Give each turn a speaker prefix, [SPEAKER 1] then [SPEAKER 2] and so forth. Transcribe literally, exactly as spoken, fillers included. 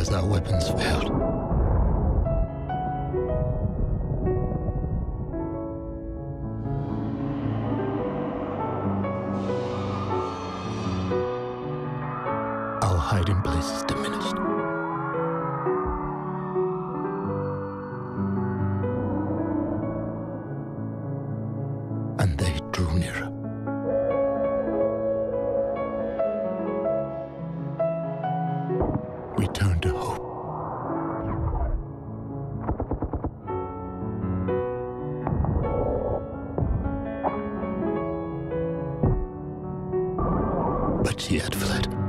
[SPEAKER 1] as our weapons failed. Our hiding places diminished. And they drew nearer. We turned to hope. But she had fled.